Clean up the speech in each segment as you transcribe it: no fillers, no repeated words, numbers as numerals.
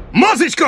Музычку!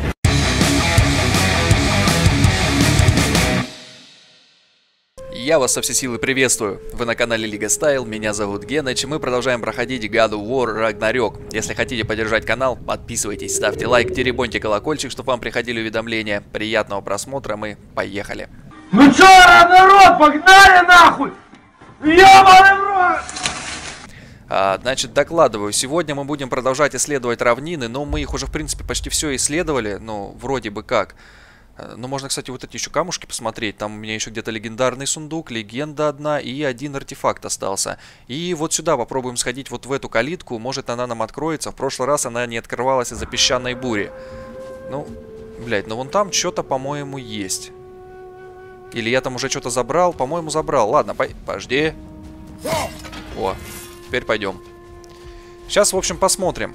Я вас со всей силы приветствую. Вы на канале Лига Стайл, меня зовут Геныч, и мы продолжаем проходить God of War Ragnarok. Если хотите поддержать канал, подписывайтесь, ставьте лайк, теребоньте колокольчик, чтобы вам приходили уведомления. Приятного просмотра, мы поехали. Ну чё, народ, погнали нахуй! Ёбаный в рот! Значит, докладываю, сегодня мы будем продолжать исследовать равнины, но мы их уже, в принципе, почти все исследовали, ну, вроде бы как. Ну, можно, кстати, вот эти еще камушки посмотреть. Там у меня еще где-то легендарный сундук, легенда одна и один артефакт остался. И вот сюда попробуем сходить, вот в эту калитку. Может, она нам откроется. В прошлый раз она не открывалась из-за песчаной бури. Ну, блядь, ну вон там что-то, по-моему, есть. Или я там уже что-то забрал? По-моему, забрал. Ладно, подожди. О, теперь пойдем. Сейчас, в общем, посмотрим.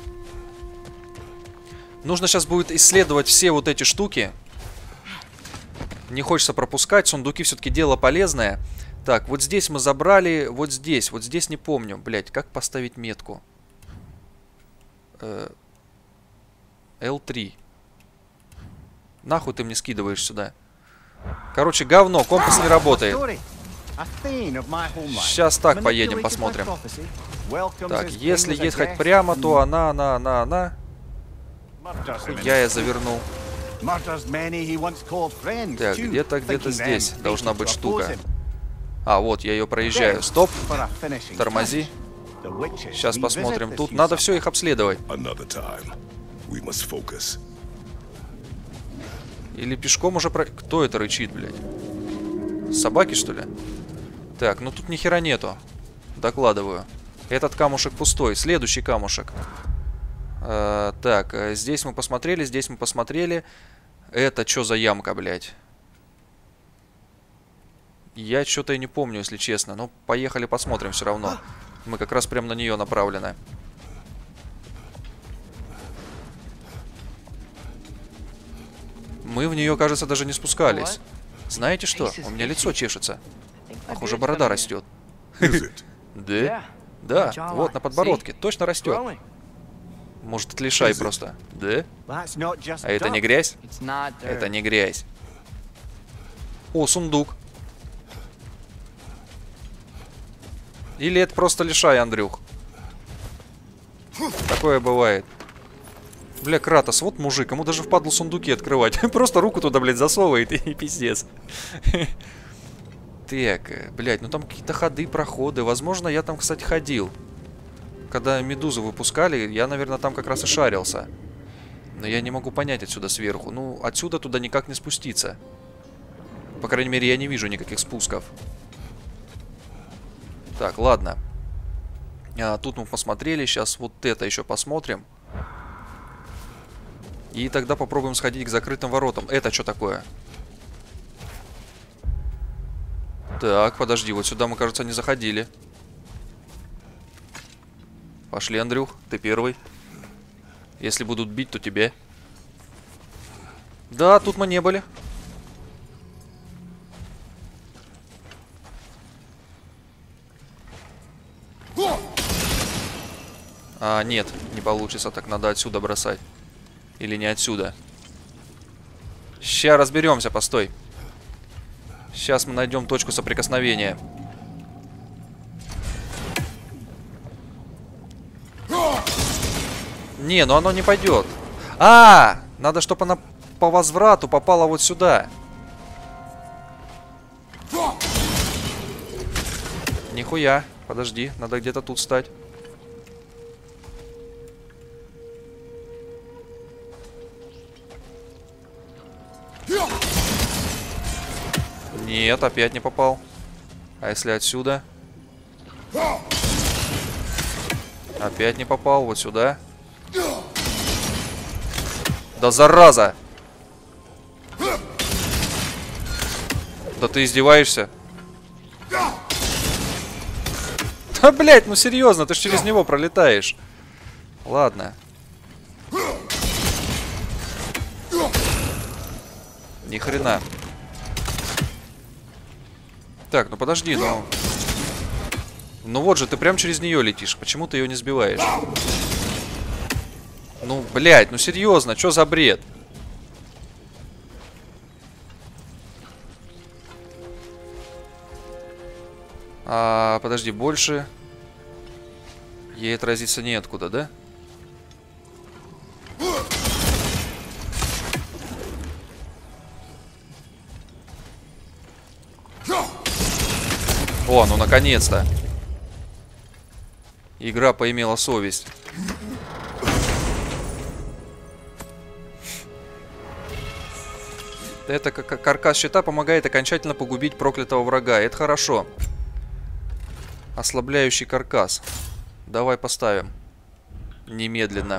Нужно сейчас будет исследовать все вот эти штуки. Не хочется пропускать, сундуки все-таки дело полезное. Так, вот здесь мы забрали, вот здесь не помню. Блять, как поставить метку? L3. Нахуй ты мне скидываешь сюда? Короче, говно, компас не работает. Сейчас так поедем, посмотрим. Так, если ехать прямо, то она. Я завернул. Так, где-то здесь должна быть штука. А, вот, я ее проезжаю. Стоп. Тормози. Сейчас посмотрим. Тут надо все их обследовать. Или пешком уже про... Кто это рычит, блядь? Собаки, что ли? Так, ну тут ни хера нету. Докладываю. Этот камушек пустой. Следующий камушек. Так, здесь мы посмотрели, здесь мы посмотрели. Это что за ямка, блядь? Я что-то и не помню, если честно. Но поехали посмотрим все равно. Мы как раз прям на нее направлены. Мы в нее, кажется, даже не спускались. Знаете что? У меня лицо чешется. Похоже, борода растет. Да? Да, вот на подбородке. Точно растет. Может, это лишай просто. Да? А это не грязь? Это не грязь. О, сундук. Или это просто лишай, Андрюх? Такое бывает. Бля, Кратос, вот мужик, ему даже впадло сундуки открывать. Просто руку туда, блядь, засовывает и пиздец. Так, блядь, ну там какие-то ходы, проходы. Возможно, я там, кстати, ходил. Когда медузу выпускали, я, наверное, там как раз и шарился. Но я не могу понять отсюда сверху. Ну, отсюда туда никак не спуститься. По крайней мере, я не вижу никаких спусков. Так, ладно. Тут мы посмотрели. Сейчас вот это еще посмотрим. И тогда попробуем сходить к закрытым воротам. Это что такое? Так, подожди. Вот сюда мы, кажется, не заходили. Пошли, Андрюх, ты первый. Если будут бить, то тебе. Да, тут мы не были. А, нет, не получится. Так надо отсюда бросать. Или не отсюда. Сейчас разберемся, постой. Сейчас мы найдем точку соприкосновения. Не, ну оно не пойдет. Надо, чтобы она по возврату попала вот сюда. Нихуя. Подожди, надо где-то тут стать. Нет, опять не попал. А если отсюда? Опять не попал. Вот сюда. Да зараза! Да ты издеваешься? Да, блядь, ну серьезно, ты ж через него пролетаешь. Ладно. Ни хрена. Так, ну подожди, ну... Ну вот же, ты прям через нее летишь. Почему ты ее не сбиваешь? Ну, блядь, ну серьезно, что за бред? Подожди, больше ей отразиться неоткуда, да? О, ну наконец-то. Игра поимела совесть. Это как каркас щита помогает окончательно погубить проклятого врага. Это хорошо. Ослабляющий каркас. Давай поставим. Немедленно.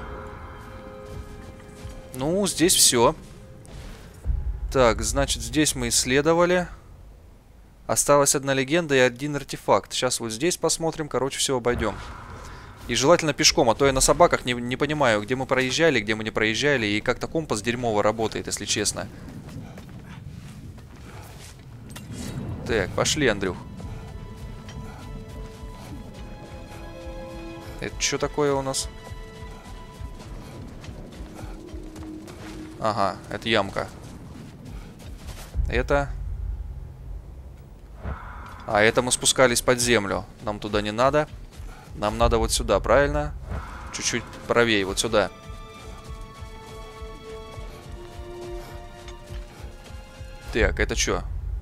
Ну, здесь все. Так, значит, здесь мы исследовали. Осталась одна легенда и один артефакт. Сейчас вот здесь посмотрим. Короче, все обойдем. И желательно пешком, а то я на собаках не понимаю, где мы проезжали, где мы не проезжали. И как-то компас дерьмово работает, если честно. Так, пошли, Андрюх. Это что такое у нас? Ага, это ямка. Это... А, это мы спускались под землю. Нам туда не надо. Нам надо вот сюда, правильно? Чуть-чуть правее, вот сюда. Так, это что?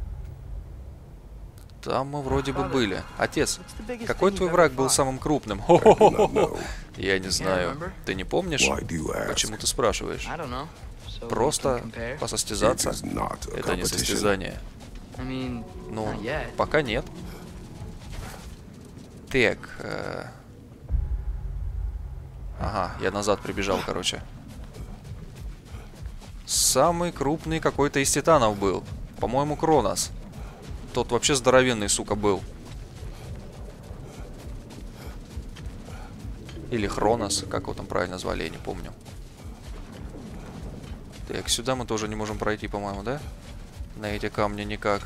Там мы вроде бы были. Отец, какой твой враг был самым крупным? Хо-хо-хо-хо. Я не знаю. Ты не помнишь? Почему ты спрашиваешь? Просто посостязаться? Это не состязание. Ну, пока нет. Так. Ага, я назад прибежал, короче. Самый крупный какой-то из титанов был. По-моему, Кронос. Тот вообще здоровенный, сука, был. Или Хронос, как его там правильно звали, я не помню. Так, сюда мы тоже не можем пройти, по-моему, да? На эти камни никак.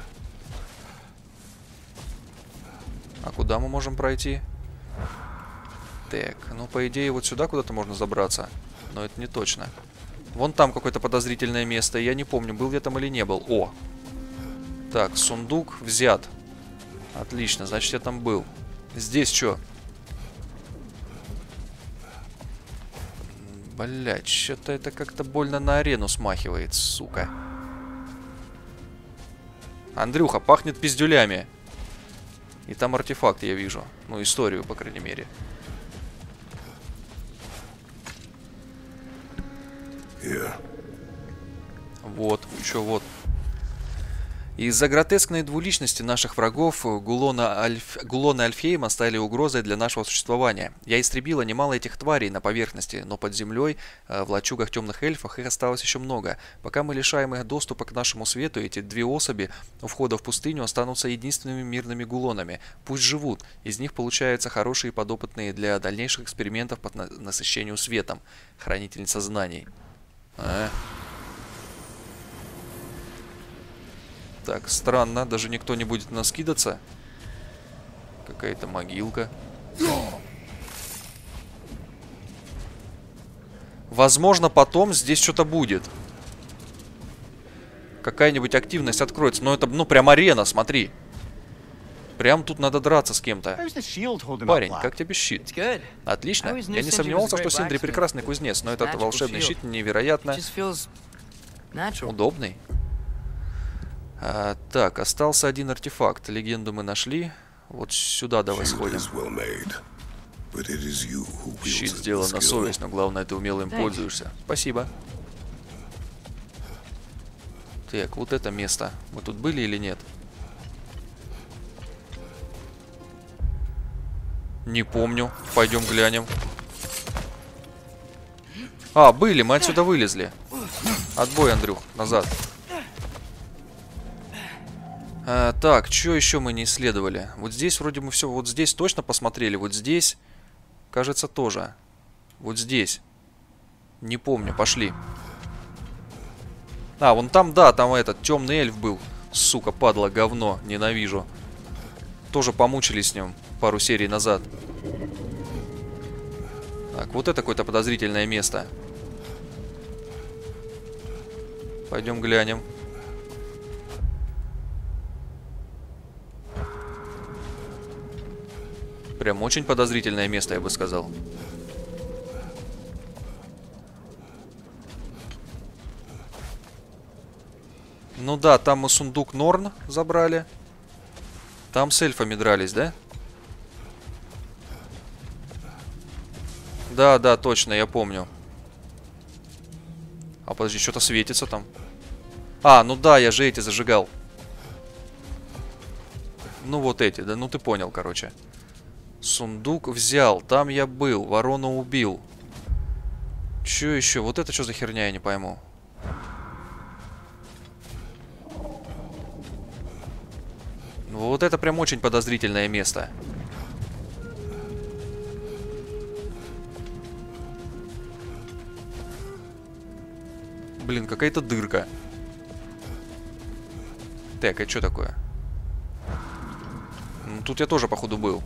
А куда мы можем пройти? Так, ну, по идее, вот сюда куда-то можно забраться. Но это не точно. Вон там какое-то подозрительное место. Я не помню, был я там или не был. О! Так, сундук взят. Отлично, значит, я там был. Здесь что? Блять, что-то это как-то больно на арену смахивает, сука. Андрюха, пахнет пиздюлями. И там артефакт я вижу. Ну, историю, по крайней мере. Вот, что вот. Из-за гротескной двуличности наших врагов Гулона и Альфейма стали угрозой для нашего существования. Я истребила немало этих тварей на поверхности, но под землей, в лачугах темных эльфов, их осталось еще много. Пока мы лишаем их доступа к нашему свету, эти две особи у входа в пустыню останутся единственными мирными гулонами. Пусть живут, из них получаются хорошие подопытные для дальнейших экспериментов по насыщению светом. Хранительница знаний. Так, странно, даже никто не будет на нас кидаться. Какая-то могилка. Возможно, потом здесь что-то будет. Какая-нибудь активность откроется. Но это, ну, прям арена, смотри. Прям тут надо драться с кем-то. Парень, как тебе щит? Отлично. Я не сомневался, что Синдри прекрасный кузнец, но этот волшебный щит невероятно удобный. Так, остался один артефакт. Легенду мы нашли. Вот сюда давай сходим. Щит сделан на совесть, но главное, ты умело им пользуешься. Спасибо. Так, вот это место. Мы тут были или нет? Не помню. Пойдем глянем. А, были, мы отсюда вылезли. Отбой, Андрюх, назад. Так, что еще мы не исследовали? Вот здесь вроде мы все, вот здесь точно посмотрели, вот здесь, кажется, тоже. Вот здесь. Не помню, пошли. А, вон там, да, там этот темный эльф был. Сука, падла, говно, ненавижу. Тоже помучились с ним пару серий назад. Так, вот это какое-то подозрительное место. Пойдем глянем. Прям очень подозрительное место, я бы сказал. Ну да, там мы сундук Норн забрали. Там с эльфами дрались, да? Да, да, точно, я помню. А подожди, что-то светится там. А, ну да, я же эти зажигал. Ну вот эти, да, ну ты понял, короче. Сундук взял, там я был, ворону убил. Чё еще? Вот это что за херня, я не пойму. Вот это прям очень подозрительное место. Блин, какая-то дырка. Так, а что такое? Ну, тут я тоже, походу, был.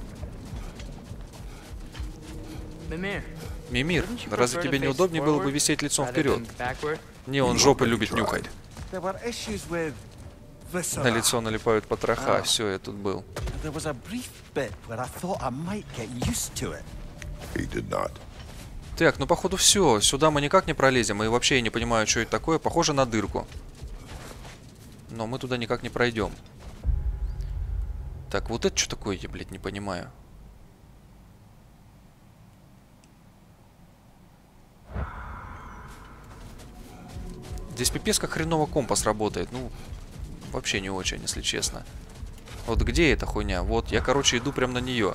Мимир, разве тебе неудобнее было бы висеть лицом вперед? Не, он жопы любит нюхать. На лицо налипают потроха. Все, я тут был. Так, ну походу все. Сюда мы никак не пролезем. И вообще я не понимаю, что это такое. Похоже на дырку. Но мы туда никак не пройдем. Так, вот это что такое, я, блядь, не понимаю. Здесь пипец как хреново компас работает. Ну, вообще не очень, если честно. Вот где эта хуйня? Вот, я, короче, иду прям на нее.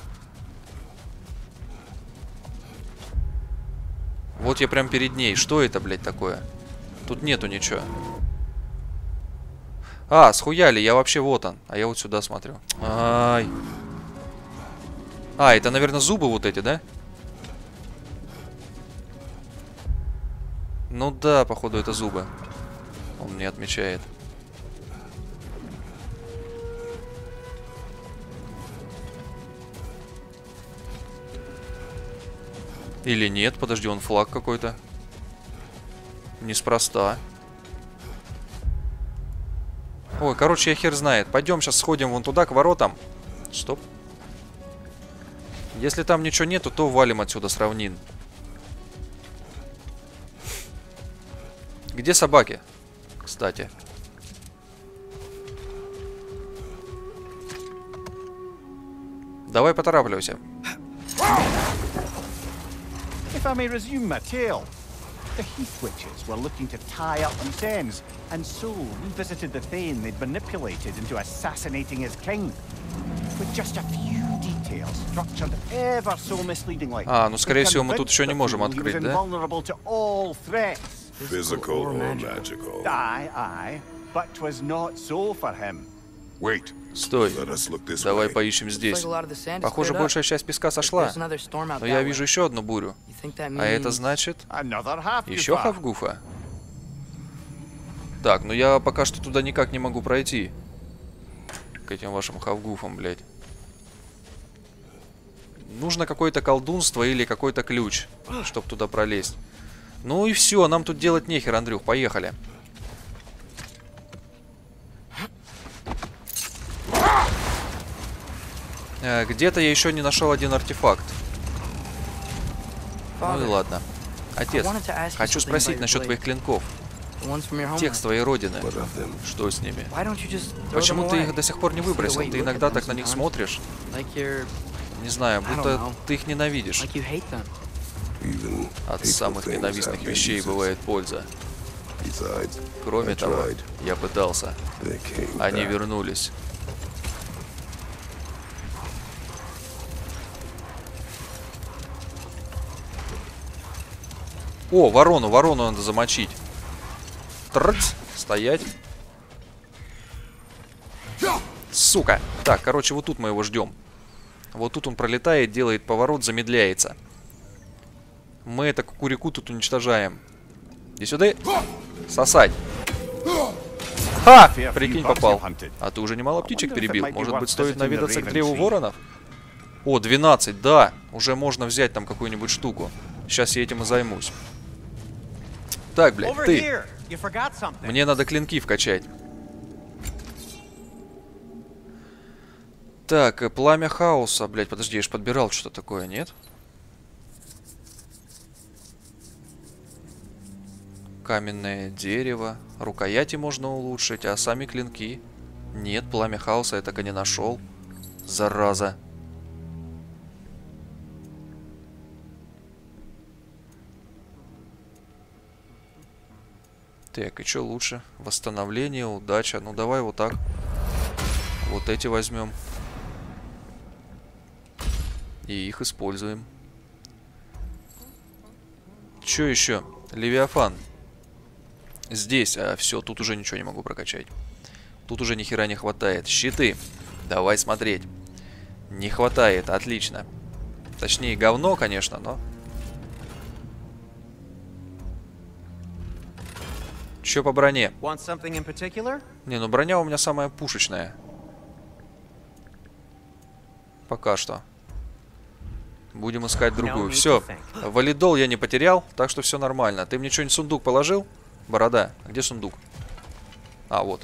Вот я прям перед ней. Что это, блядь, такое? Тут нету ничего. А, схуяли, я вообще вот он. А я вот сюда смотрю. Ай. А, это, наверное, зубы вот эти, да? Ну да, походу, это зубы. Он мне отмечает. Или нет, подожди, он флаг какой-то. Неспроста. Ой, короче, я хер знает. Пойдем сейчас сходим вон туда, к воротам. Стоп. Если там ничего нету, то валим отсюда с равнин. Где собаки? Кстати. Давай поторапливайся. If I may resume my tale, the Heath Witches were looking to tie up loose ends, and so revisited the Thane they'd manipulated into assassinating his king. With just a few details structured ever so misleadingly. А, ну скорее всего мы тут еще не можем открыть, да? Physical or magical? Aye, aye, but 'twas not so for him. Wait. Стой. Let us look this Давай way. поищем здесь. Похоже, большая часть песка сошла. Но я вижу еще одну бурю. А это значит... Еще Хавгуфа? Так, ну я пока что туда никак не могу пройти. К этим вашим Хавгуфам, блядь. Нужно какое-то колдунство или какой-то ключ, чтобы туда пролезть. Ну и все, нам тут делать нехер, Андрюх, поехали. Где-то я еще не нашел один артефакт. Ну и ладно. Отец, хочу спросить насчет твоих клинков. Тех с твоей родины. Что с ними? Почему ты их до сих пор не выбросил? Ты иногда так на них смотришь. Не знаю, будто ты их ненавидишь. От самых ненавистных вещей бывает польза. Кроме того, я пытался. Они вернулись. О, ворону надо замочить. Трц, стоять. Сука. Так, короче, вот тут мы его ждем. Вот тут он пролетает, делает поворот, замедляется. Мы это кукурику тут уничтожаем. Иди сюда. Сосать. Ха! Прикинь, попал. А ты уже немало птичек перебил. Может быть, стоит наведаться к древу воронов? О, 12, да. Уже можно взять там какую-нибудь штуку. Сейчас я этим и займусь. Так, блядь, Over ты. here. You forgot something. Мне надо клинки вкачать. Так, пламя хаоса, блядь, подожди, я ж подбирал что-то такое, нет? Каменное дерево. Рукояти можно улучшить, а сами клинки... Нет, пламя хаоса я так и не нашел. Зараза. Так, и что лучше? Восстановление, удача. Ну, давай вот так. Вот эти возьмем. И их используем. Что еще? Левиафан. Здесь. А, все, тут уже ничего не могу прокачать. Тут уже ни хера не хватает. Щиты. Давай смотреть. Не хватает, отлично. Точнее, говно, конечно, но... Че по броне? Want something in particular? Не, ну броня у меня самая пушечная. Пока что. Будем искать другую. Все. Валидол я не потерял, так что все нормально. Ты мне что-нибудь в сундук положил? Борода. Где сундук? А, вот.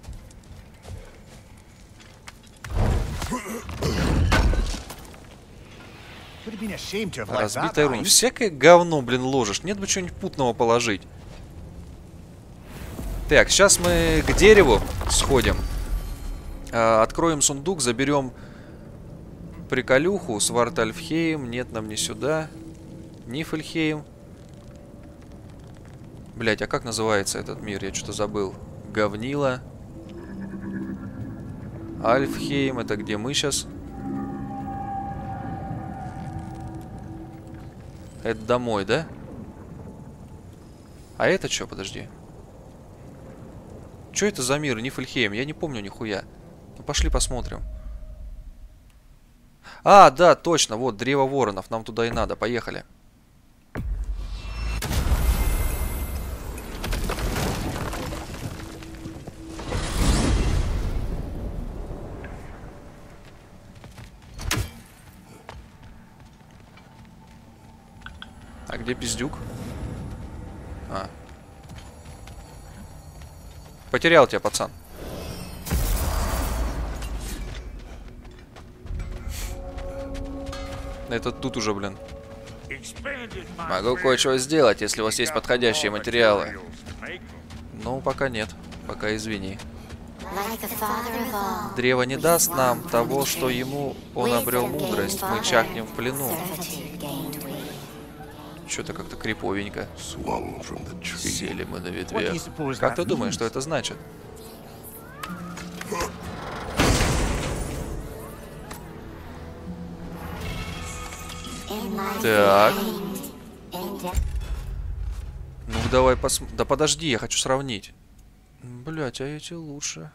Разбитая руна. Всякое говно, блин, ложишь. Нет бы чего-нибудь путного положить. Так, сейчас мы к дереву сходим. Откроем сундук, заберем приколюху. Свартальфхейм. Нет, нам не сюда. Нифльхейм. Блять, а как называется этот мир? Я что-то забыл. Говнила. Альфхейм. Это где мы сейчас? Это домой, да? А это что? Подожди. Что это за мир? Нифльхейм? Я не помню нихуя. Ну, пошли посмотрим. А, да, точно. Вот, древо воронов. Нам туда и надо. Поехали. А где пиздюк? А. Потерял тебя, пацан. Это тут уже, блин. Могу кое-что сделать, если у вас есть подходящие материалы. Ну, пока нет. Пока извини. Древо не даст нам того, что ему он обрел мудрость. Мы чахнем в плену. Что-то как-то криповенько. Сели мы на ветвях. Как ты думаешь, что это значит? Так. Ну давай посмотрим. Да подожди, я хочу сравнить. Блять, а эти лучше,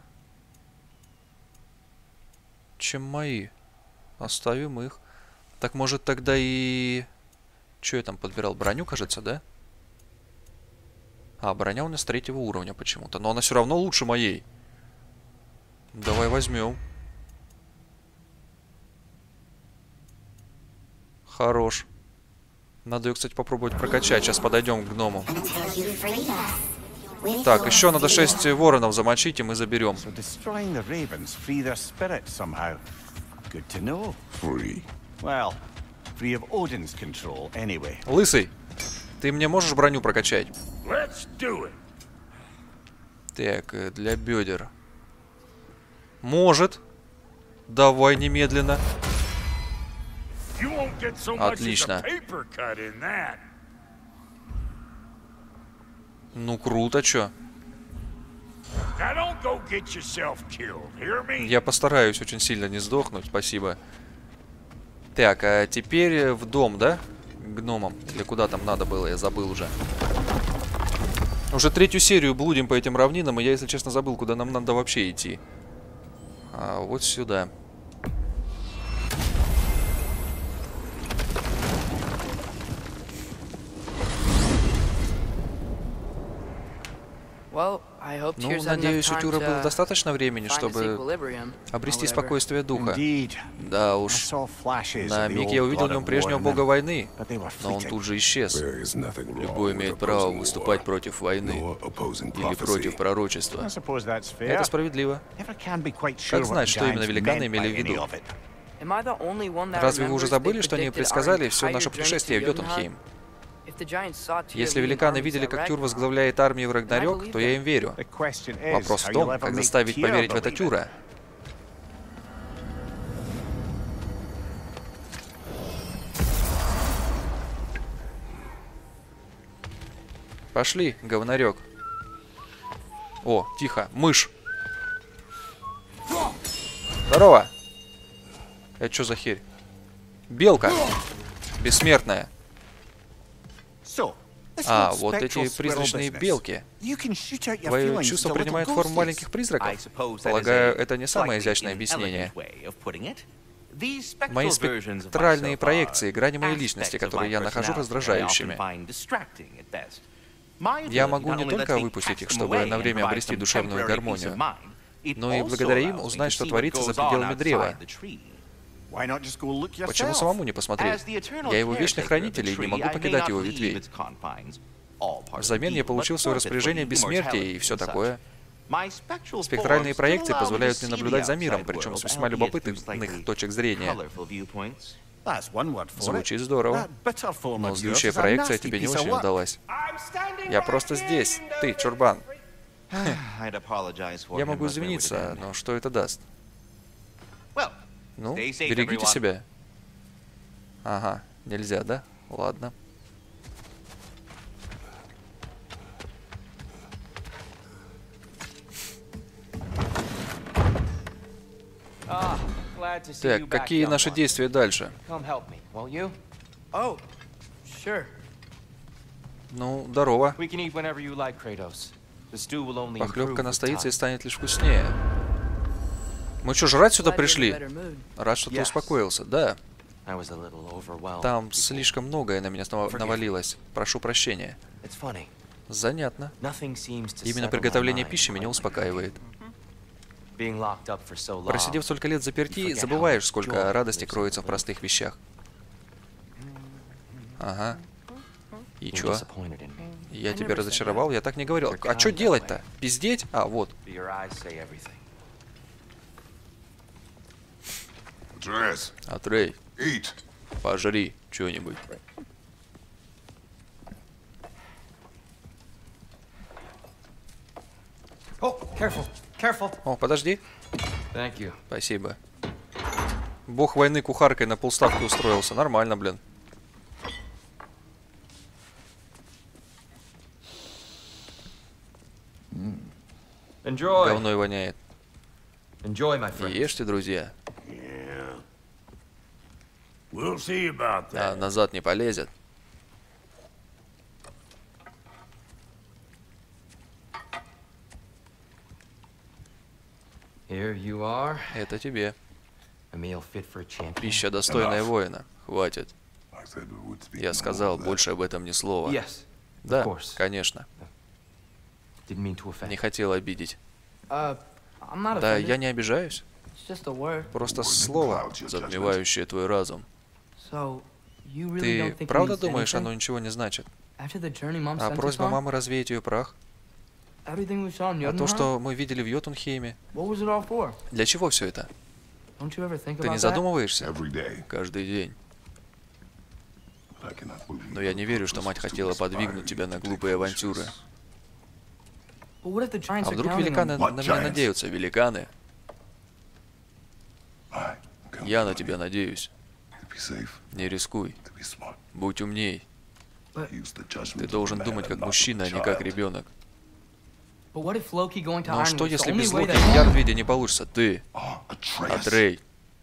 чем мои. Оставим их. Так может тогда и... Что я там подбирал? Броню, кажется, да? А, броня у нас 3-го уровня почему-то. Но она все равно лучше моей. Давай возьмем. Хорош. Надо ее, кстати, попробовать прокачать. Сейчас подойдем к гному. Так, еще надо 6 воронов замочить, и мы заберем. Лысый, ты мне можешь броню прокачать? Так, для бедер. Может. Давай немедленно. Отлично. Ну круто, чё? Я постараюсь очень сильно не сдохнуть, спасибо. Так, а теперь в дом, да? К гномам. Или куда там надо было, я забыл уже. Уже 3-ю серию блудим по этим равнинам, и я, если честно, забыл, куда нам надо вообще идти. А вот сюда. Well, I hope Ну, Tears had enough надеюсь, у time Тюра было to достаточно времени, find its чтобы equilibrium, обрести or whatever. спокойствие духа. Indeed. Да I уж. saw flashes На of the миг old я увидел в god нем of прежнего war in бога them, войны, but they were но он fleeting. тут же исчез. There is nothing wrong Любой with имеет право opposing выступать war, против войны nor opposing или против prophecy. пророчества. I suppose that's fair. Это справедливо. Never can be quite sure Как what знать, the что именно giants великаны meant имели by в any виду? of it. Am I the only one that Разве вы уже remembers забыли, they что они predicted our предсказали все entire наше journey путешествие в to Йотунхейм? Jotunheim? If the giants saw Tyr Если leading великаны armies видели, at как Тюр Ragnarok, возглавляет армию в Рагнарёк, то я им верю. The question is, Вопрос в how том, you'll ever как make заставить Tyr поверить в это believe it. Тюра. Пошли, говнарёк. О, тихо, мышь. Здорово. Это что за херь? Белка. Бессмертная. So, this А, whole вот spectral эти squirrel призрачные business. белки. You can shoot out your Твои feelings чувства to little принимают форму ghosties. маленьких призраков. Полагаю, это не самое изящное объяснение. Мои спектральные проекции, грани моей личности, которые я нахожу раздражающими. Я могу не только выпустить их, чтобы на время обрести душевную гармонию, но и благодаря им узнать, что творится за пределами древа. Why not just go look yourself? Почему самому не посмотреть? Я его вечный хранитель и не могу покидать его ветвей. Взамен я получил в свое распоряжение бессмертие и все такое. Спектральные проекции позволяют мне наблюдать за миром, причем с весьма любопытных точек зрения. That's one word for it. Звучит здорово. That bitter form Но of yours злющая is a проекция nasty тебе не piece of очень work. удалась. Я просто здесь. Ты, чурбан. Я могу извиниться, но что это даст? Ну, берегите себя. Ага, нельзя, да? Ладно. Так, какие наши действия дальше? Oh, sure. Ну, здорово. Похлебка настоится и станет лишь вкуснее. Мы что, жрать сюда Glad you're in a пришли? better mood. Рад, что ты успокоился. Да, там слишком многое на меня навалилось. Прошу прощения. Занятно. Именно приготовление пищи меня успокаивает. Просидев столько лет заперти, забываешь, сколько радости кроется в простых вещах. Ага. И чё? Я тебя разочаровал? Я так не говорил. А что делать-то? Пиздеть? А, вот. Dress. Атрей, Eat. пожри что-нибудь. О, подожди. Спасибо. Бог войны кухаркой на полставки устроился. Нормально, блин. Говно и воняет. Ешьте, друзья. We'll see about that. А назад не полезет. Это тебе. Пища, достойная воина. Хватит. I said we would speak Я more сказал, of that. больше об этом ни слова. Да, конечно. Не хотел обидеть. I'm not Да, offended. я не обижаюсь. It's just a word. Просто слово, затмевающее твой разум. So, you really Ты don't think it правда means думаешь, anything? оно ничего не значит? After the journey Mom А sent us просьба on? мамы развеять ее прах? Everything we saw in А то, Jotunheim? что мы видели в Йотунхейме? What was it all for? Для чего все это? Don't you ever think Ты не about that? задумываешься? Every day. Каждый день. But I cannot believe Но я не верю, что мать хотела подвигнуть тебя на глупые авантюры. But what if the giants А are вдруг counting великаны on на меня надеются? Великаны? I count Я on на you тебя надеюсь. to be safe, Не рискуй. to be smart. Будь умней. Use the judgment Ты of a должен man думать and как not мужчина, а a не как child. ребенок. But what if Loki going to Но что, Ironwood is the если only без way Локи that... Ярдвиде не получится? Ты, Atreus, Атрей,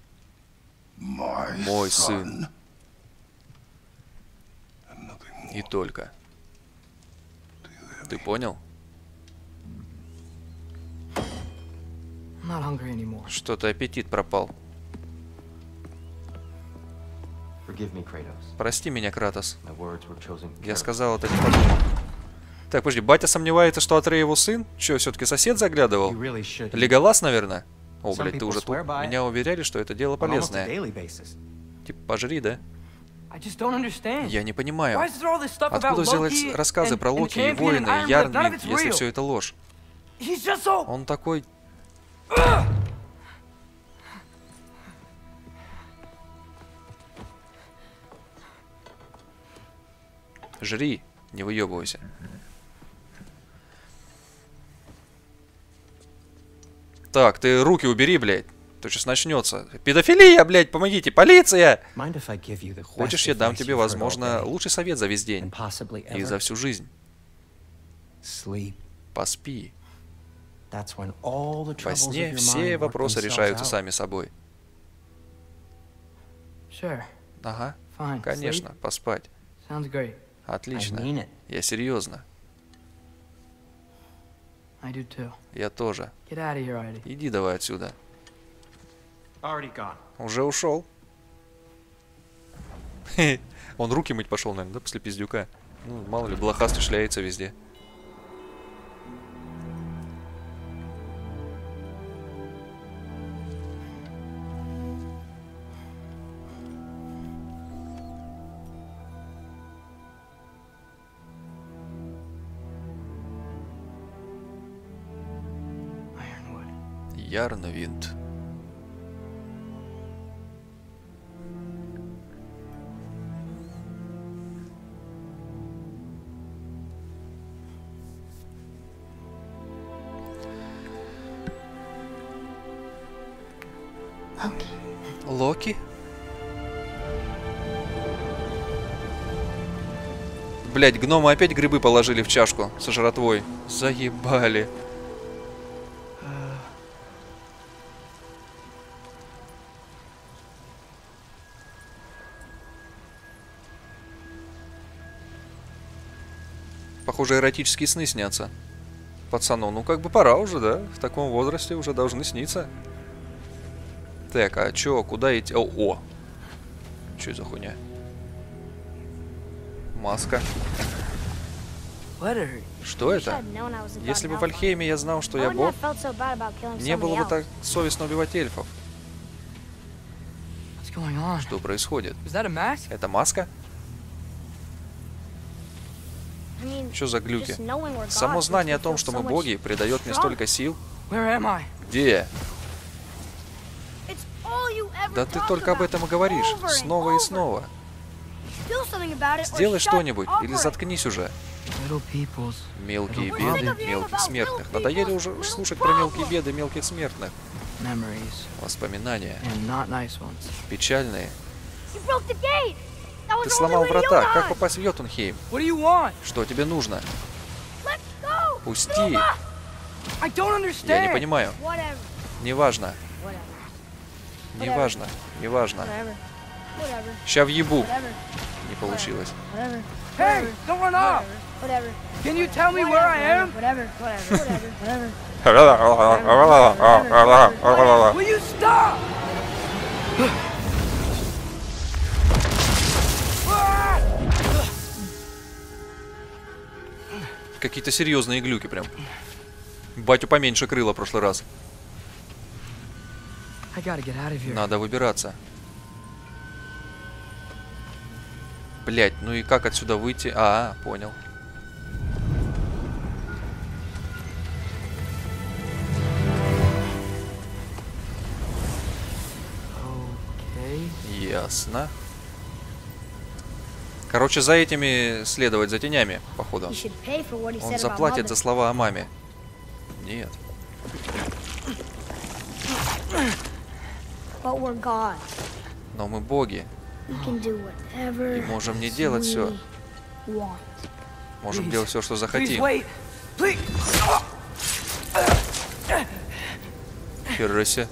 my мой son, сын, and nothing и more. только. Ты понял? I'm not hungry anymore. Что-то аппетит пропал. Forgive me, Kratos. Прости меня, Кратос. My words were chosen Я carefully. сказал это не подумав. Так, подожди, батя сомневается, что Атрей его сын? Че, все-таки сосед заглядывал? You really should. Леголас, наверное? О, Some блядь, ты people уже тут. swear by it. Меня уверяли, что это дело On almost a полезное. daily basis. Типа, пожри, да? I just don't understand. Я не понимаю. Why is there all this stuff about Откуда взялись Loki рассказы and про the Локи и Champion and воины, Iron Blood? None of Ярнвид, it's если real. все это ложь? He's just so... Он такой... Жри, не выебывайся. Так, ты руки убери, блядь. То сейчас начнется. Педофилия, блядь, помогите, полиция! Mind if I give you the Хочешь, best я дам advice тебе, you've heard all возможно, day, лучший совет за весь день and possibly и за ever? всю жизнь. Sleep. Поспи. That's when all the Во troubles of сне your все mind work вопросы themselves решаются out. сами собой. Sure. Ага, Fine. конечно, поспать. Sleep? Sounds great. I Отлично. mean it. Я серьезно. I do too. Я тоже. Get out of here already. Иди давай отсюда. Already gone. Уже ушел. Он руки мыть пошел, наверное, да, после пиздюка. Ну, мало ли, блохастый шляется везде. Ironwood. Ярнвинд. Локи? Блять, гномы опять грибы положили в чашку со жратвой. Заебали. Похоже, эротические сны снятся. Пацану, ну как бы пора уже, да? В таком возрасте уже должны сниться. Так, а чё, куда идти? О! Чё за хуйня? Маска. Letter. Что это? Если бы в Альхейме я знал, что я бог, не было бы так совестно убивать эльфов. What's going on? Что происходит? Is that a mask? Это маска? Что за глюки? Само знание о том, что мы боги, придает мне столько сил. Where am I? Где? Да ты только об этом и говоришь, снова и снова. Сделай что-нибудь, или заткнись уже. Little peoples. Мелкие беды мелких смертных. Надоели уже слушать про мелкие беды мелких смертных. Memories. Воспоминания. And not nice ones. Печальные. Ты сломал врата. Как попасть в Йотунхейм? What do you want? Что тебе нужно? Пусти. I don't Я не understand. понимаю. Неважно. Неважно. Неважно. Ща въебу. Не получилось. Hey, don't run off. Can you tell me where I am? Will you stop? Какие-то серьезные глюки прям. Батю поменьше крыло в прошлый раз. I gotta get out of here. Надо выбираться. Блять, ну и как отсюда выйти? А, понял. Okay. Ясно. Короче, за этими следовать, за тенями, походу. Он заплатит за слова о маме. Нет. Но мы боги. И можем не делать все. Можем делать все, что Please захотим. wait. Please. Хера себе.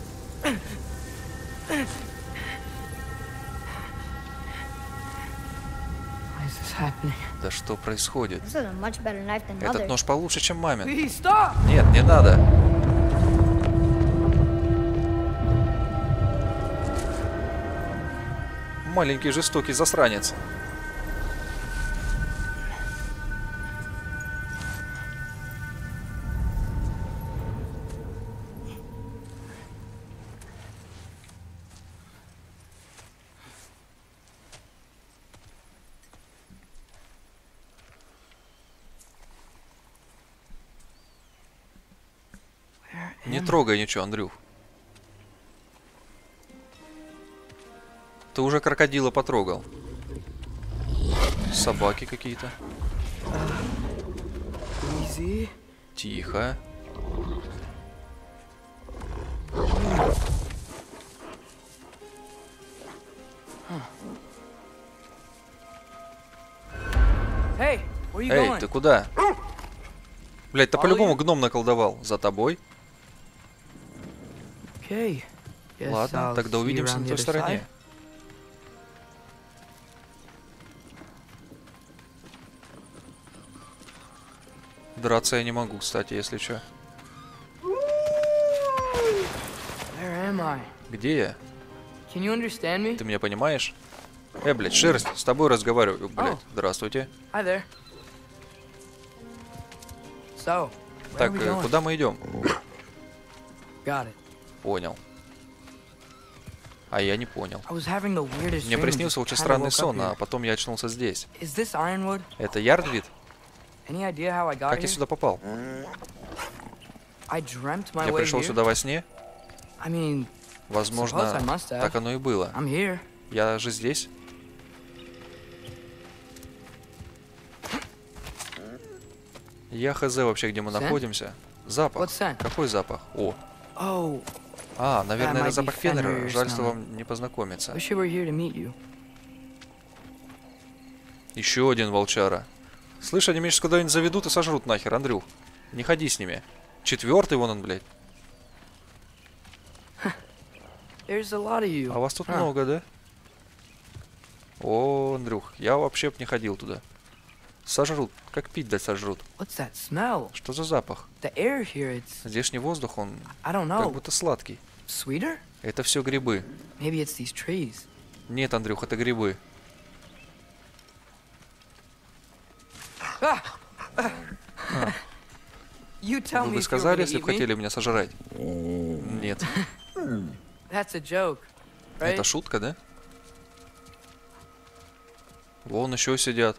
Why is this happening? Да что происходит? Этот нож получше, чем мамин. Please stop. Нет, не надо. Маленький жестокий засранец. Не трогай ничего, Андрюх. Ты уже крокодила потрогал. Собаки какие-то. Easy. Тихо. Hey, where you Эй, going? ты куда? Блять, ты по-любому гном наколдовал. За тобой. Okay. Guess Ладно, I'll тогда see you увидимся around на the той other стороне. side. Драться я не могу, кстати, если что. Where am I? Где я? Can you understand me? Ты меня понимаешь? Блядь, шерсть, с тобой разговариваю, блядь. Здравствуйте. Hi there. So, where Так, are we going? куда мы идем? Got it. Понял. А я не понял. I was having the weirdest Мне dream and приснился just очень kinda странный woke up сон, here. а потом я очнулся здесь. Is this Ironwood? Это Ярдвид? Any idea how I got Как я here? сюда попал? I dreamt my Я way пришел here. сюда во сне? I mean, Возможно, Suppose I must have. так оно и было. I'm here. Я же здесь. Я хз вообще, где мы Scent? находимся. Запах. What scent? Какой запах? О. Oh, Наверное, might это be запах Феннера. Fenrir Жаль, что smelling. вам не познакомиться. wish I were here to meet you. Еще один волчара. Слышь, они меня сейчас куда-нибудь заведут и сожрут нахер, Андрюх. Не ходи с ними. Четвертый вон он, блядь. There's a lot of you. А вас тут Huh. много, да? О, Андрюх, я вообще б не ходил туда. Сожрут. Как пить дать сожрут. What's that smell? Что за запах? The air here, it's, Здешний воздух, он I don't как know, будто сладкий. sweeter? Это все грибы. Maybe it's these trees. Нет, Андрюх, это грибы. You tell Вы me бы if you were сказали, gonna если eat бы me. хотели меня сожрать? Нет. That's a joke, right? Это шутка, да? Вон еще сидят.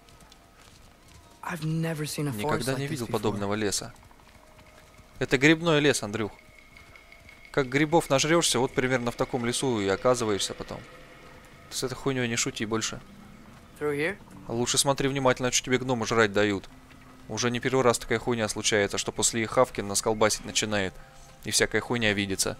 I've never seen a forest Никогда like не this видел before. подобного леса. Это грибной лес, Андрюх. Как грибов нажрешься, вот примерно в таком лесу и оказываешься потом. Ты с этой хуйней не шути больше. Through here? Лучше смотри внимательно, что тебе гномы жрать дают. Уже не первый раз такая хуйня случается, что после их хавки нас колбасить начинает. И всякая хуйня видится.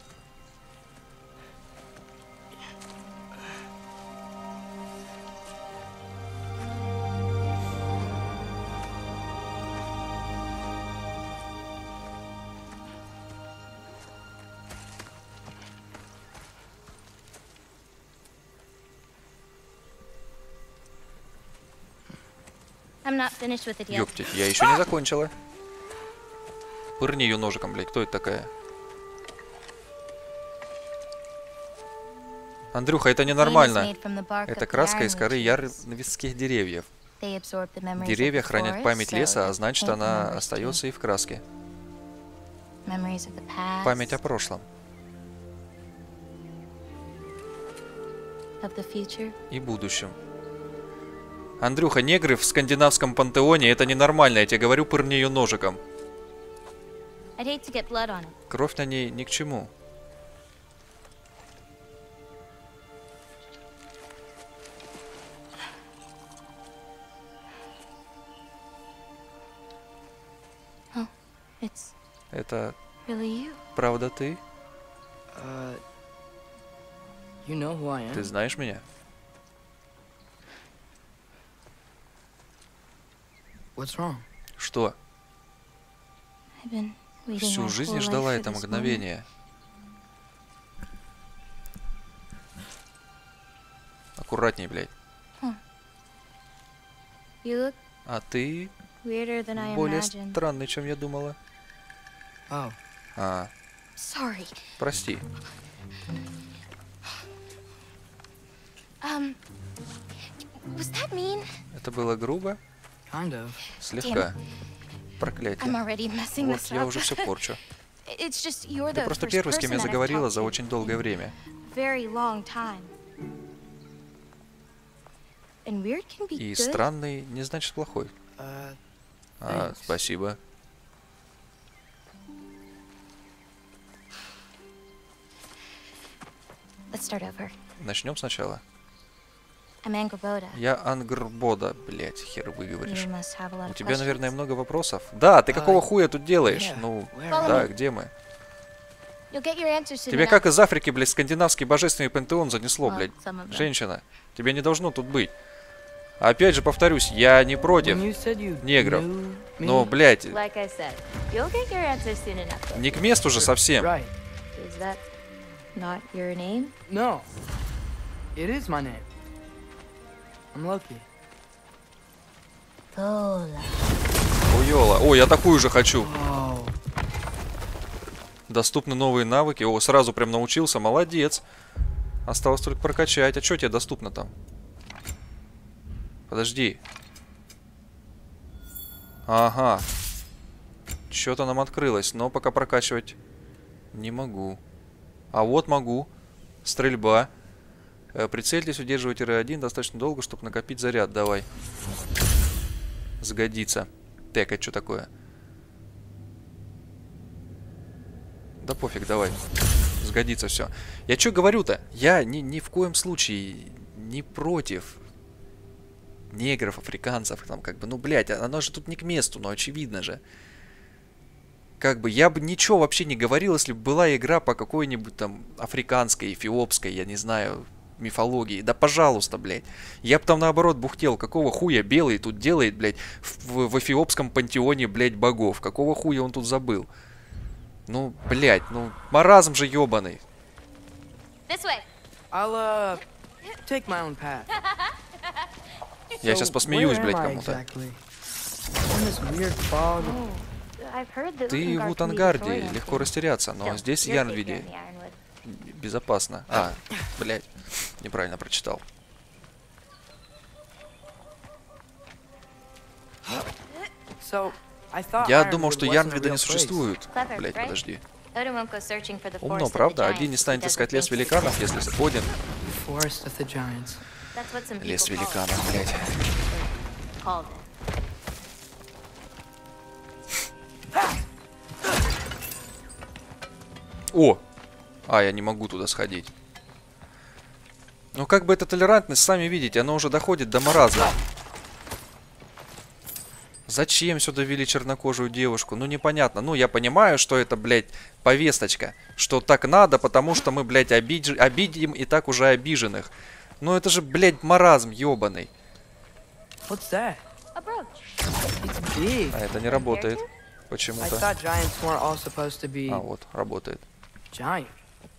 I'm not finished with it yet. Ёптить, я еще не закончила. Пырни ее ножиком, блядь, кто это такая? Андрюха, это ненормально. Это краска из коры ярвистских деревьев. Деревья хранят память леса, а значит, она остается и в краске. Память о прошлом. И будущем. Андрюха, негры в скандинавском пантеоне — это ненормально, я тебе говорю, пырни ее ножиком. Кровь на ней ни к чему. Это правда ты? You know who I am? Ты знаешь меня? What's wrong? Что? Всю жизнь ждала это мгновение. Аккуратней, блядь. А ты более странный, чем я думала. Oh, Прости. Was that mean? Это было грубо? kind of. Слегка. Проклятие. I'm already messing Вот this я up. уже все порчу. It's just you're Ты the просто first первый, с кем я person that I've заговорила talked за to очень долгое время. very long time. And weird can be И good. странный не значит плохой. Thanks. Спасибо. Let's start over. Начнем сначала. I'm Angrboda. Я Ангрбода, блять, хер выговоришь. You must have a lot У of тебя, наверное, questions. много вопросов. Да, ты какого хуя тут делаешь? yeah. Ну, Where да, где мы? You'll get your answers soon Тебе enough. как из Африки, блядь, скандинавский божественный пантеон занесло, Well, блядь. some of them. Женщина, тебе не должно тут быть. Опять же, повторюсь, я не против When you said you негров. knew me, Но, блядь, Like I said, you'll get your answers soon enough. не к месту же совсем. right. Is that not your name? No. It is my name. I'm Loki. Lola. Уёла. О, я такую же хочу. Oh. Доступны новые навыки. О, сразу прям научился. Молодец. Осталось только прокачать. А что тебе доступно там? Подожди. Ага. Что-то нам открылось, но пока прокачивать не могу. А вот могу. Стрельба. Прицельтесь, удерживайте R1 достаточно долго, чтобы накопить заряд. Давай. Сгодится. Так, это что такое? Да пофиг, давай. Сгодится все. Я что говорю-то? Я ни в коем случае не против негров, африканцев. Там как бы, ну, блядь, оно же тут не к месту, но очевидно же. Как бы, я бы ничего вообще не говорил, если бы была игра по какой-нибудь там африканской, эфиопской, я не знаю, мифологии. Да пожалуйста, блядь. Я бы там наоборот бухтел, какого хуя белый тут делает, блядь, в эфиопском пантеоне, блядь, богов. Какого хуя он тут забыл? Ну, блядь, ну, маразм же ёбаный. This way. I'll take my own path. Я сейчас посмеюсь, where блядь, am I кому-то. exactly? In this weird fog. Oh, I've heard that Ты в Utgard can be Утангарде, disorienting. легко растеряться, но Still, здесь you're safe here Ярнвиде in the Ironwood. безопасно. А, блядь, неправильно прочитал. So, I thought Я думал, Ironwood что wasn't a Ярнвида real не place. существует. Clever, Блядь, right? подожди. Odin won't go searching for the Умно, forest of the правда? Один giants не if he станет doesn't искать лес think it's великанов, если Один Forest of the Giants. That's what some лес people call великанов, блядь. it. Called it. О! А, я не могу туда сходить. Ну, как бы эта толерантность, сами видите, она уже доходит до маразма. Зачем сюда ввели чернокожую девушку? Ну, непонятно. Ну, я понимаю, что это, блядь, повесточка. Что так надо, потому что мы, блядь, обидим и так уже обиженных. Ну, это же, блядь, маразм ёбаный. What's that? A brooch. It's big. А это не работает. I Почему-то. thought giants weren't all supposed to be А, вот, работает. giant.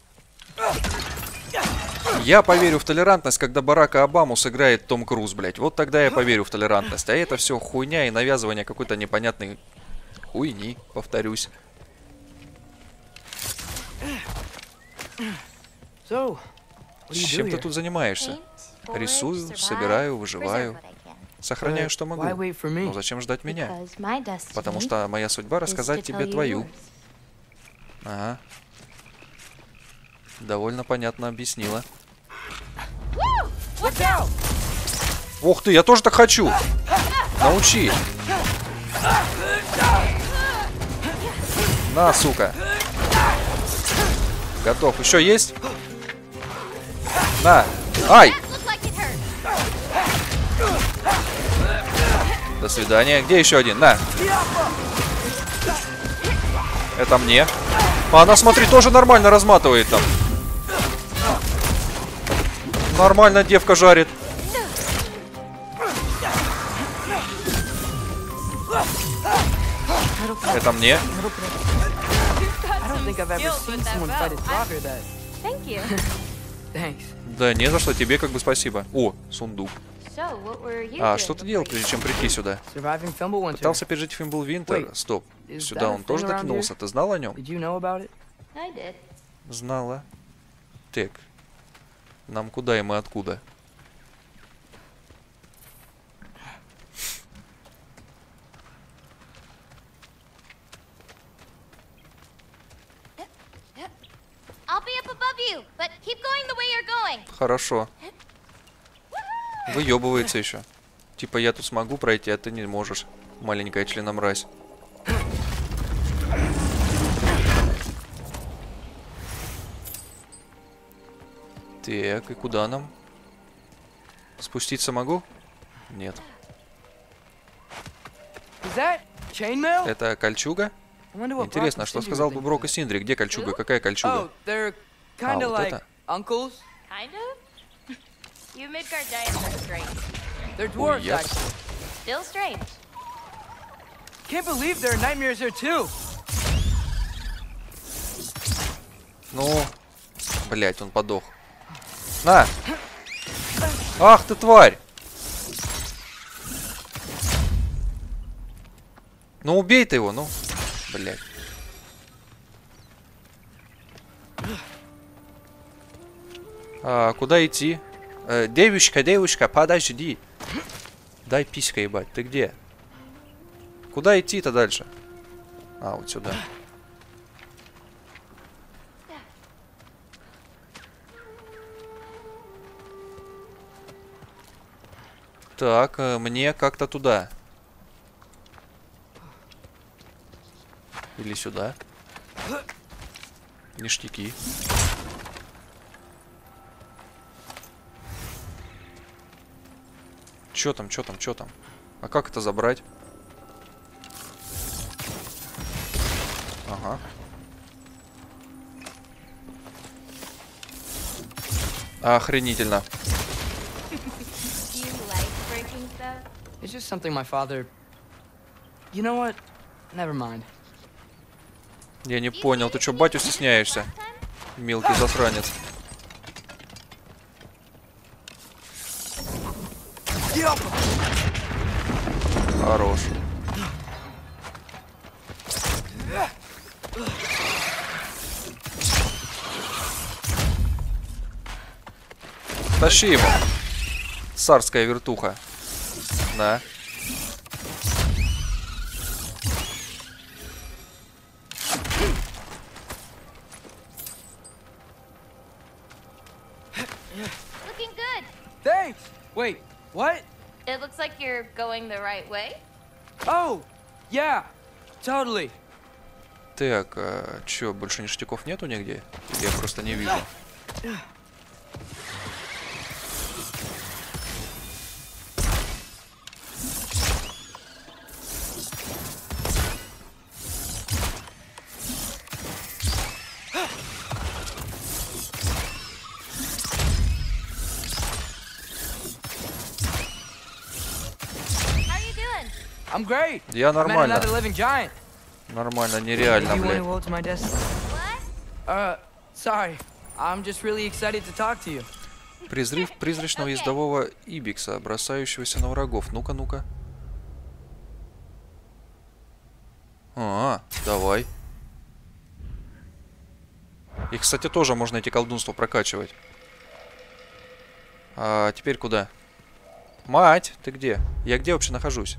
Я поверю в толерантность, когда Барака Обаму сыграет Том Круз, блядь. Вот тогда я поверю в толерантность. А это все хуйня и навязывание какой-то непонятной хуйни, повторюсь. So, what do you do Чем ты here? тут занимаешься? Paint, forage, Рисую, survive, собираю, preserve выживаю. what I can. Сохраняю, что Why могу. wait for me? Ну зачем ждать меня? Because my destiny Потому что моя судьба is рассказать to тебе tell you твою. yours. Ага. Довольно понятно объяснила. Look out! Ух ты, я тоже так хочу! Научи! На, сука! Готов. Еще есть? На! Ай! Looked like it hurt. До свидания. Где еще один? На! Это мне. А она, смотри, тоже нормально разматывает там. Нормально девка жарит. Это мне. I don't think I've ever seen someone fight a dogger that. Thank you. Thanks. Да не за что, тебе как бы спасибо. О, сундук. So, what were you А, doing что ты before делал, you- прежде чем прийти сюда? Surviving Fimbulwinter. Пытался пережить Фимблвинтер? Wait, Стоп. is Сюда that a он тоже thing around дотянулся. here? Ты знал о нем? Did you know about it? I did. Знала. Так. Нам куда и мы откуда? I'll be up above you, but keep going the way you're going. Хорошо. Выебывается еще. Типа я тут смогу пройти, а ты не можешь. Маленькая членомразь. Так, и куда нам? Спуститься могу? Нет. Is that chainmail? Это кольчуга? I wonder what Интересно, Brock а что and Cindy сказал would бы think Брок of и that. Синдри? Где кольчуга? Какая кольчуга? Oh, they're kind of вот like это. uncles. Kind of? You Midgard giants are strange. They're dwarves, yes. actually. Still strange. Can't believe there are nightmares here too. Ну, блять, он подох. На! Ах ты тварь! Ну убей ты его, ну. Блять. А, куда идти? Девушка, девушка, подожди. Дай писька ебать, ты где? Куда идти-то дальше? А, вот сюда. Так, мне как-то туда. Или сюда. Ништяки. Чё там, чё там, чё там? А как это забрать? Ага. Охренительно. Do you like breaking stuff? It's just something my father. You know what? Never mind. Я не понял, ты чё, батю стесняешься? Мелкий засранец. Хорош. Тащи его. Царская вертуха. Да. Looking good. Thanks. Wait, what? It looks like you're going the right way. Oh, yeah, totally. Так, а чё, больше ништяков нету нигде? Или я просто не вижу? How you doing? I'm great. Я I met нормально. another living giant. Нормально, нереально, You want блядь. to go to my desk? What? Sorry. I'm just really excited to talk to you. Призрыв призрачного ездового ибикса, бросающегося на врагов. Ну-ка, ну-ка. А, давай. И, кстати, тоже можно эти колдунства прокачивать. А теперь куда? Мать, ты где? Я где вообще нахожусь?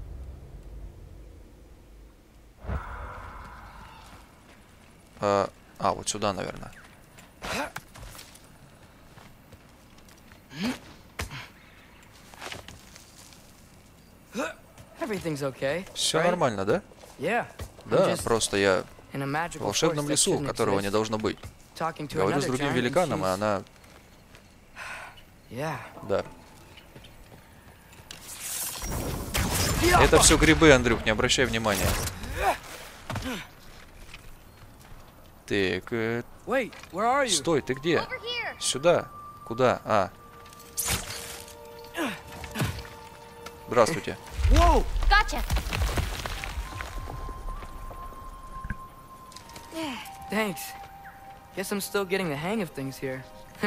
Вот сюда, наверное. Everything's okay. Все right? нормально, да? Yeah. I'm Да, just просто я in a в magical волшебном forest that лесу, shouldn't которого не exist, должно быть. talking to Говорю с another другим giant, and великаном, и she's- она... Yeah. Да. Это все грибы, Андрюх, не обращай внимания. Так, Wait, where are you? стой, ты где? Over here. Сюда. Куда? А. Здравствуйте. Whoa! Gotcha. Thanks. Guess I'm still getting the hang of things here.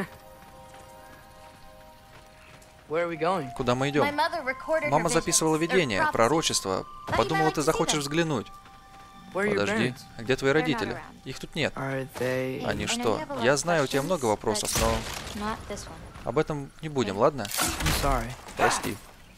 Where are we going? Куда мы My идем? mother recorded her Мама visions, записывала or видение, prophecies. пророчество. Подумала, ты захочешь взглянуть. Where are your Подожди. parents? А где твои They're not родители? around. Их тут нет. Are they? Они And I что? have a lot Я of знаю, у тебя много questions, вопросов, but но not this one. об этом не будем, ладно? I'm sorry. Прости.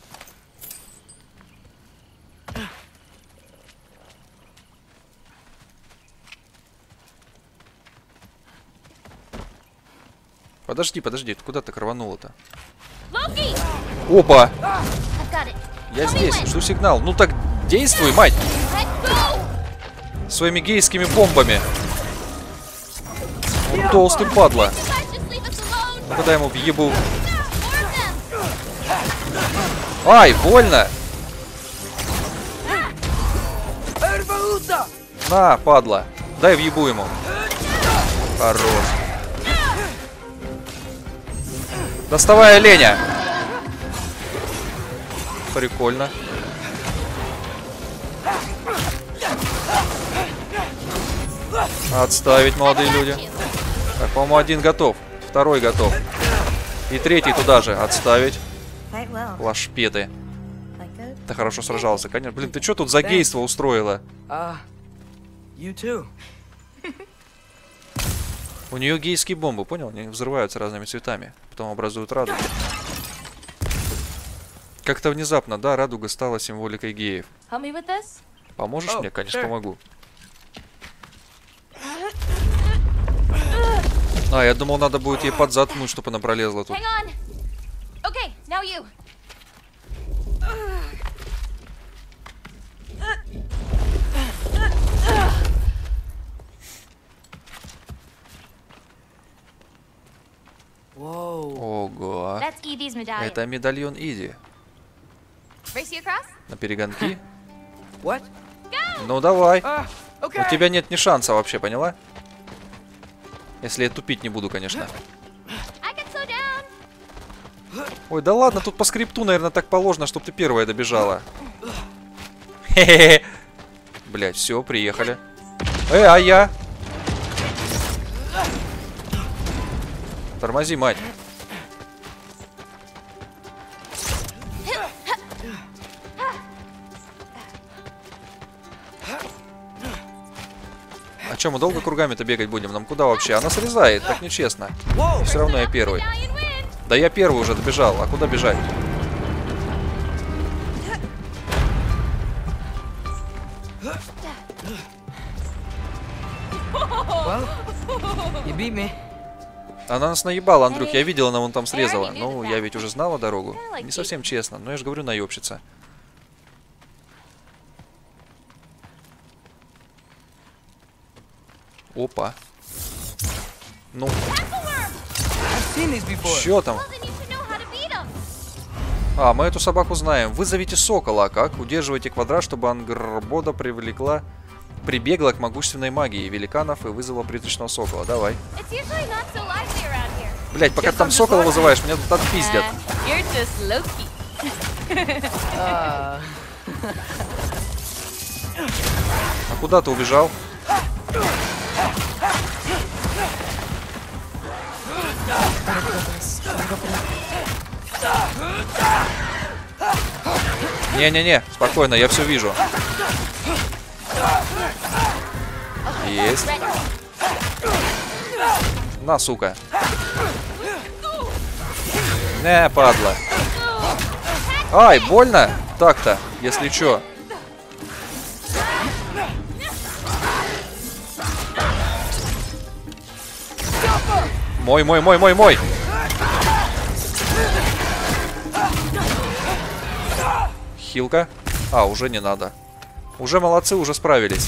Подожди, подожди, ты куда ты рванула-то? Loki! Опа! I've got it. Я Tell me здесь, when. жду сигнал. Ну так действуй, мать! Let go! Своими гейскими бомбами. Вот толстый падла. Guys, just leave us alone. Ну, когда ему въебу. Ай, больно! На, падла. Дай въебу ему. Хорош. Доставай оленя. Прикольно. Отставить, молодые люди. Так, по-моему, один готов. Второй готов. И третий туда же. Отставить. Лашпеты. Ты хорошо сражался, конечно. Блин, ты что тут за гейство устроила? У нее гейские бомбы, понял? Они взрываются разными цветами. Потом образуют радугу. Как-то внезапно, да, радуга стала символикой геев. Поможешь мне? Конечно, помогу. А, я думал, надо будет ей под зад пнуть, чтобы она пролезла тут. Ого. Это медальон Иди. На перегонки? Ну давай. У тебя нет ни шанса вообще, поняла? Если я тупить не буду, конечно. Ой, да ладно, тут по скрипту, наверное, так положено, чтобы ты первая добежала. Хе-хе-хе. Блять, все, приехали. А я? Тормози, мать. А что, мы долго кругами-то бегать будем? Нам куда вообще? Она срезает, так нечестно. Все равно я первый. Да я первый уже добежал, а куда бежать? Она нас наебала, Андрюх, я видел, она вон там срезала. Ну, я ведь уже знала дорогу. Не совсем честно, но я же говорю, наебщица. Опа. Ну. Чё там? А, мы эту собаку знаем. Вызовите сокола. Как? Удерживайте квадрат, чтобы Ангрбода прибегла к могущественной магии великанов и вызвала призрачного сокола. Давай. Блять, пока ты там сокола вызываешь, меня тут отпиздят. А куда ты убежал? Не-не-не, спокойно, я все вижу. Есть. На, сука. Не, падла. Ай, больно? Так-то, если чё. Мой. Хилка. А, уже не надо. Уже молодцы, уже справились.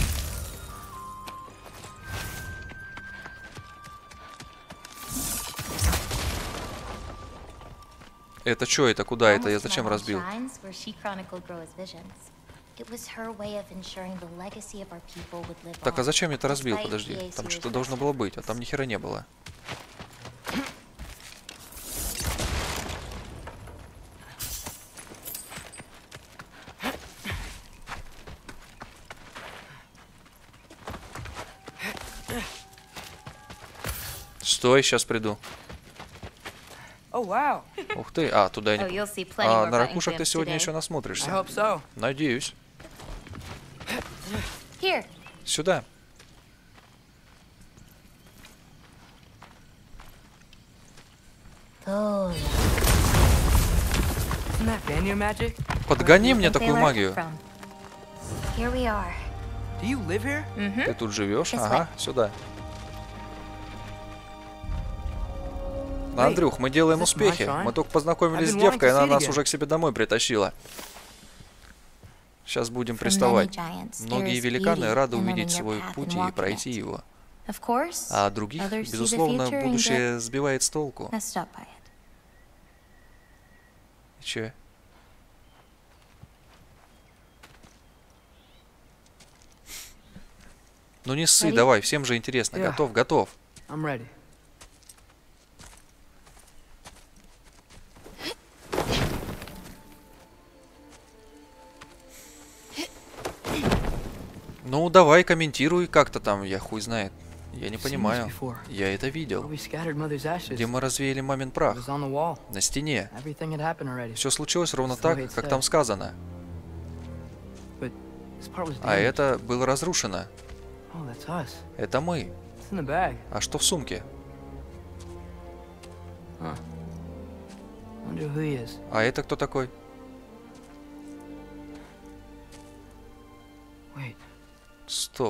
Это что это? Куда это? Я зачем разбил? Так, а зачем я это разбил? Подожди. Там что-то должно было быть, а там ни хера не было. Стой, сейчас приду. Ух ты, а, туда я не... А на ракушек ты сегодня еще насмотришься. Надеюсь. Сюда. Подгони мне такую магию. Ты тут живешь? Ага, сюда. Андрюх, мы делаем успехи. Мы только познакомились с девкой, она нас уже к себе домой притащила. Сейчас будем приставать. Многие великаны рады увидеть свой путь и пройти его. Of course, А других, others see the безусловно, future and будущее сбивает с толку. get messed up by it. И чё? Ну не ссы, Ready? давай, всем же интересно. Yeah. Готов, готов. I'm ready. Ну давай, комментируй как-то там, я хуй знает. Я не Seen this понимаю. before. Я это Where видел. we scattered Mother's ashes. Где мы развеяли мамин It прах. was on the wall. На стене. Everything had happened already. Все случилось ровно It's the так, way it как said. там сказано. But this part was А damaged. это было разрушено. Oh, that's us. Это мы. It's in the bag. А что в сумке? Wonder who he is. А это кто такой? Wait. Стоп.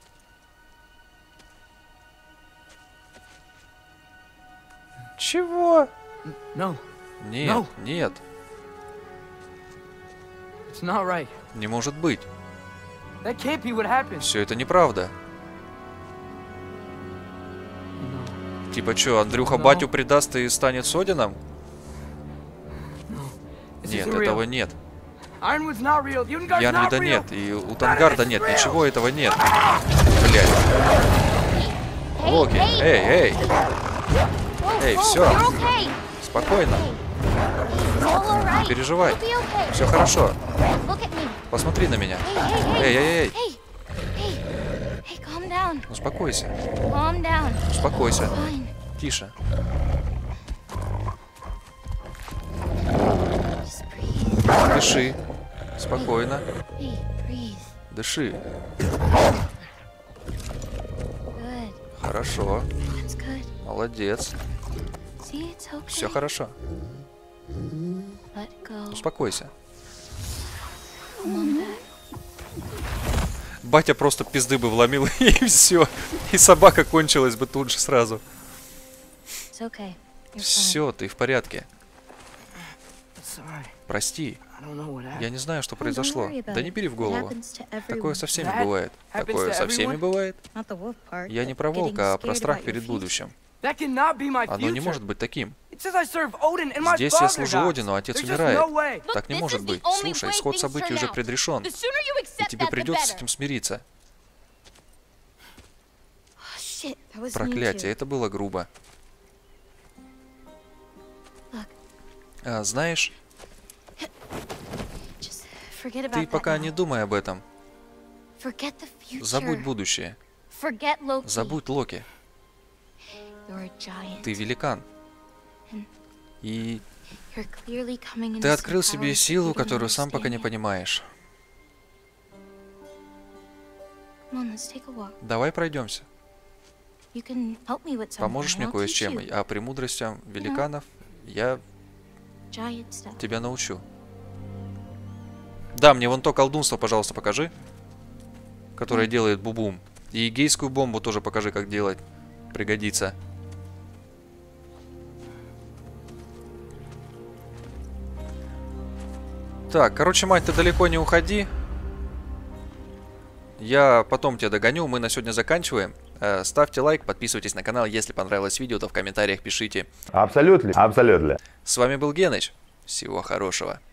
Чего? No, Нет, No. нет, it's not right. не может быть. That can't be what happened. Все это неправда. No. Типа что, Андрюха No. батю предаст и станет Содином? This Нет, isn't этого real. нет. Ironwood's not real. Ungar's not Ярнвида real. нет, и у Тангарда нет, ничего этого нет. Блядь. Локи, эй, эй, Whoa, Эй, whoa, всё. You're okay. спокойно, It's all alright. не переживай. You'll be okay. Все хорошо, Look at me. посмотри на меня. Hey, hey, hey. Эй, эй, эй, Hey, hey. Hey, calm down. успокойся, Calm down. успокойся, Fine. тише. Just breathe. Дыши, спокойно, Hey, breathe. дыши. Good. Хорошо, That's good. молодец, See, it's okay. все хорошо, Let go. успокойся. Come on back. Батя просто пизды бы вломил, и все. И собака кончилась бы тут же сразу. It's okay. You're fine. Все, ты в порядке. It's alright. Прости, I don't know what happened. я не знаю, что Oh, don't произошло. worry about Да не it. бери в It голову. happens to Такое everyone. со всеми That бывает. happens Такое to со всеми everyone? бывает. Not the wolf part, Я не but про getting волка, а про scared страх about your перед future. будущем. That cannot be my Оно не future. может быть таким. It says I serve Odin and my Здесь я father служу dies. Одину, а отец There's just умирает. no way. Look, Так не this может is the быть. only Слушай, way исход things событий turn уже out. предрешен. The sooner you И accept тебе that, the придется с better. этим смириться. Oh, shit, that was mean Проклятие, too. это было грубо. Look. Знаешь, Just forget about ты that пока now. не думай об этом. Forget the future. Забудь будущее. Forget Loki. Забудь Локи. You're a giant. Ты великан. И You're clearly coming into ты some открыл себе powers that силу, you don't которую сам пока не understand yet. понимаешь. Come on, let's take a walk. Давай пройдемся. You can help me with something. Поможешь мне and I'll кое с teach чем. you. А премудростям великанов я Giant stuff. тебя научу. Да, мне вон то колдунство, пожалуйста, покажи. Которое делает бубум. И гейскую бомбу тоже покажи, как делать. Пригодится. Так, короче, мать, ты далеко не уходи. Я потом тебя догоню. Мы на сегодня заканчиваем. Ставьте лайк, подписывайтесь на канал. Если понравилось видео, то в комментариях пишите. Абсолютно. Абсолютно. С вами был Геныч. Всего хорошего.